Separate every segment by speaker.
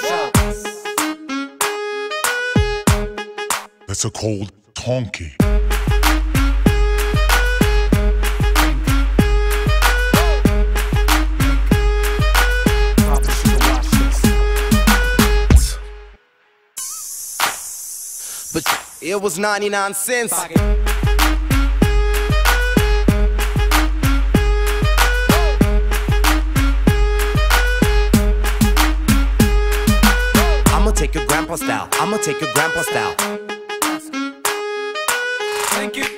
Speaker 1: That's a cold tonky.
Speaker 2: But it was 99 cents. I'ma take your grandpa style. I'ma take your grandpa style. Thank you.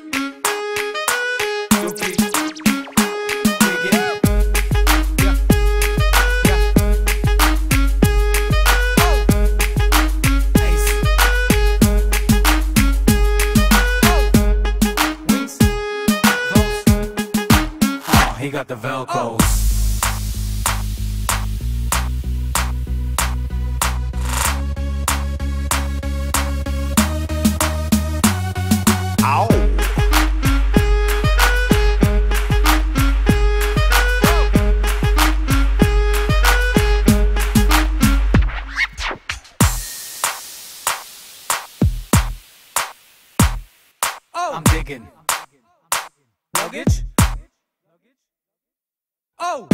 Speaker 3: He got the Velcros.
Speaker 2: Ow.
Speaker 3: I'm digging. Luggage? Oh!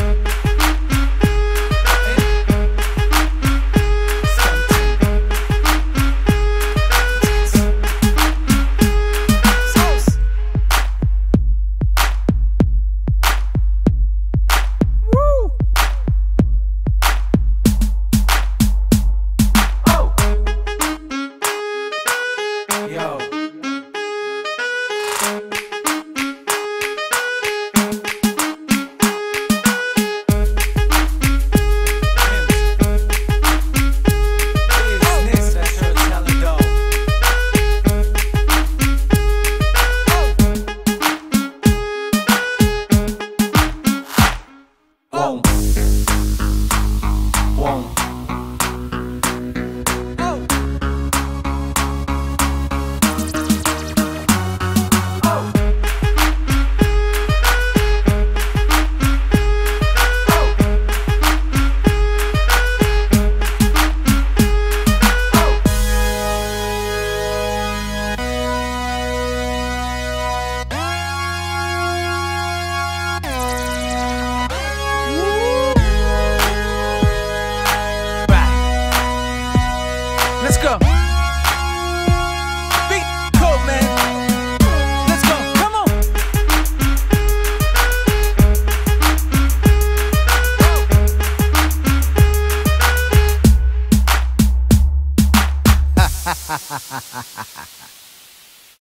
Speaker 3: Let's go. Beat cold, man. Let's go. Come on. Ha ha ha ha ha.